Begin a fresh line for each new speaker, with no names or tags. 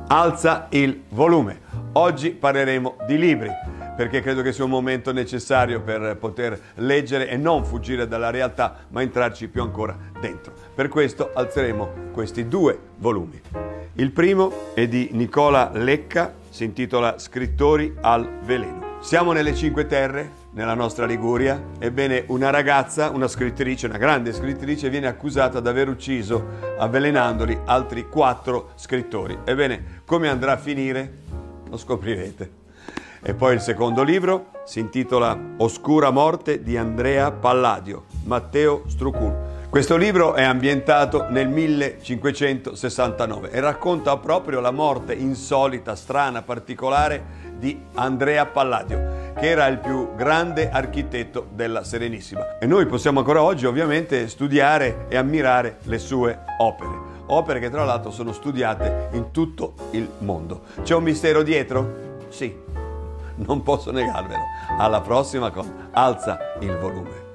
Alza il volume. Oggi parleremo di libri, perché credo che sia un momento necessario per poter leggere e non fuggire dalla realtà, ma entrarci più ancora dentro. Per questo alzeremo questi due volumi. Il primo è di Nicola Lecca, si intitola Scrittori al veleno. Siamo nelle Cinque Terre, nella nostra Liguria. Ebbene, una ragazza, una scrittrice, una grande scrittrice, viene accusata di aver ucciso, avvelenandoli, altri 4 scrittori. Ebbene, come andrà a finire? Lo scoprirete. E poi il secondo libro si intitola Oscura morte di Andrea Palladio, Matteo Strucul. Questo libro è ambientato nel 1569 e racconta proprio la morte insolita, strana, particolare di Andrea Palladio, che era il più grande architetto della Serenissima. E noi possiamo ancora oggi ovviamente studiare e ammirare le sue opere che tra l'altro sono studiate in tutto il mondo. C'è un mistero dietro? Sì, non posso negarvelo. Alla prossima con Alza il volume.